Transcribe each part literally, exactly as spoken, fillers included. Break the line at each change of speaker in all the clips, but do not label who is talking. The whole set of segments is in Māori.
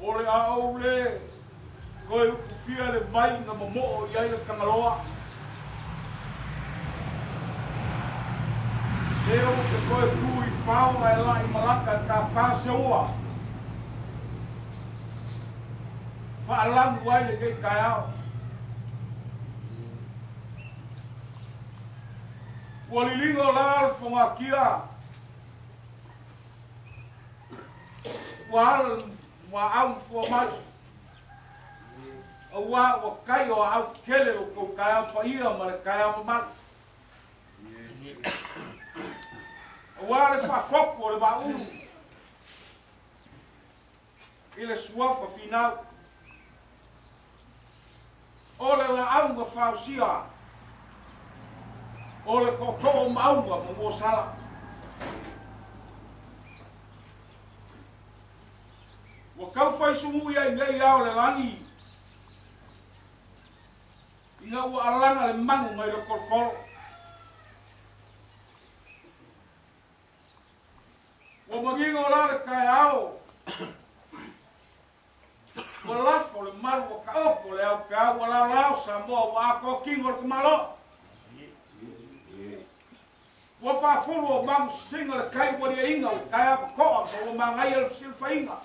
O le au le koe upufia le vai na momo'o i ai le kangaloa. Leo te koe kui whao ai lai malaka ka pāse oa. Whaalamu ai le kei kai au. Ua lilingo la le whangakia. Ua ala ua au fua mai. Ua ua kai o au kele o kou kai au paia ma le kai au mai. Ua le whafoko o le waunu. I le suafa finau. O le la au ma whausia. O le koko o maunga ma mo sala. Ua kau whaisumu ia i ngei ao le langi. Ina ua alanga le mangu mai le korokoro. Ua mangingo la le kai ao. Ua lafo le maru o ka opo le au ka au la lao sa moa ua ako kingo le kumalo. Ua whafuru o mamu singa le kai wari e inga o kai apa koa pa ua mangai e le silfa inga.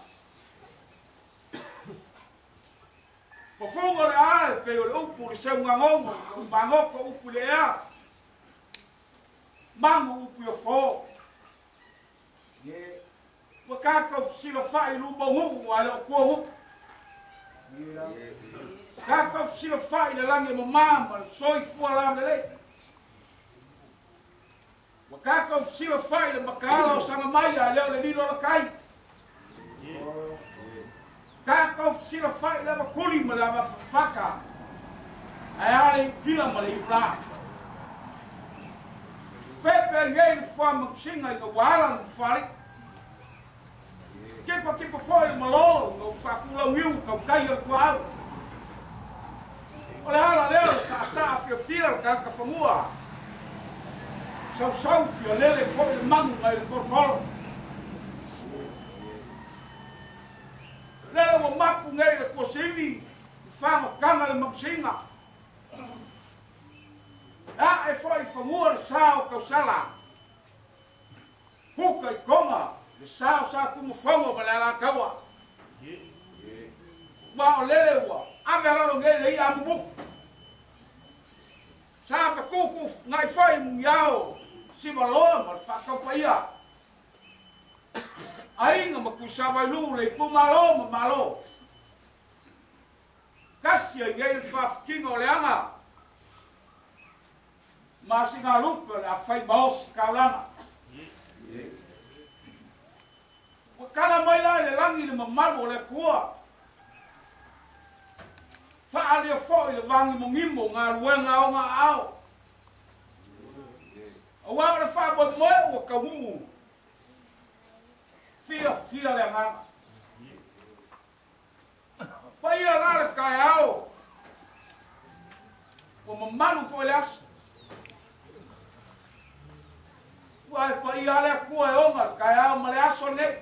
Po funga le ae pe o le upu le seu ngangongo o mangoko upu le ea. Mangu upu o fo. Ua kako sila whai lupa huu a le o kua huu. Kako sila whai le lange mo mama soi fua la me le. Ua kako sila whai le makaala o sanga mai a leo le lilo la kai. Kako sila whai le makuli ma le ama whaka. Ai ale kila ma le ipla. Pepe ngei le wha maksinga i ka wala na whare. Kipa kipa foi le malo, no whakula wiu ka kai o kua au. O le hala leo sa sa fia fia ka ka whamua. Sau sau fia lele foi le mangu mai le korokoro. Lele wa mapu ngei le kua sivi, whama kanga le maksinga. A e foi whamua le sao ka sala. Huka i konga. Le sao sa kumu whango ma le ala kaua. Wa o lele ua. Ame alalo ngele i amu buku. Sa whakuku ngai whai mungi ao. Siwa loa ma le whakaupa ia. Ainga ma kusawai lu le ipu malo ma malo. Kasi ai ngei le whawhikinga o le anga. Ma singa lupa le a whai maosi kaulanga. Kala mai lai le langi le mamaru o le kua. Wha alia fo i le wangi mo ngimo ngā ruenga o ngā ao. A wama le wha boi moe o ka wuu. Fia, fia le nganga. Pa ia la le kai ao. O mamaru fo i le asa. Wai pa ia le kua e onga kai ao ma le aso nei.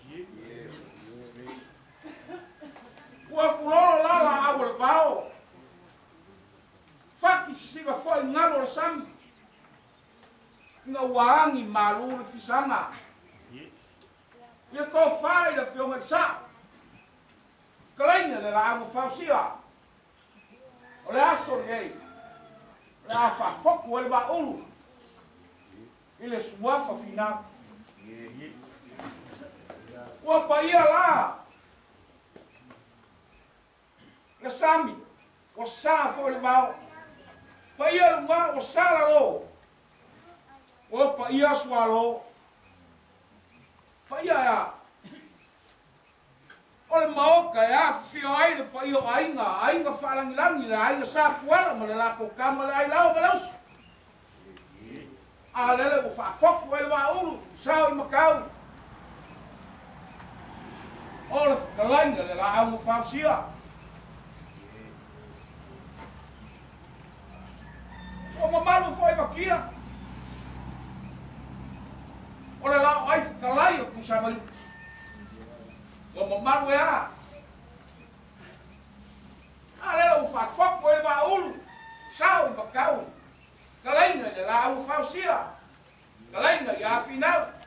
Ua kulolo lala au le pao. Faki siga foi ngalo le sami. Nga waangi malu le fisanga. Ia ko fai le fionga sa. Kalaina le la amu fausia. O le aso ngei. Le afa foku ele ba ulu. Ile suafa fina. Ua pa ia la. Le sami, o sa fo le mau. Pa ia le mau o sa la lo. O pa ia sua lo. Pa ia ya. O le mau ka ya fio ai le pa ia ainga, ainga whalangi langi le ainga sa fuala ma le lako kama le ai lau ma laus. A lele o wha foku ele wa ulu, sao i makau. O le whakalainga le la au whausia. O mamalu foi makia. O le la ai kalai o kusama. O mamalu e a. whawhok mo e maulu. Sao i makau. Kalainga le la au whausia. Kalainga i a whinau.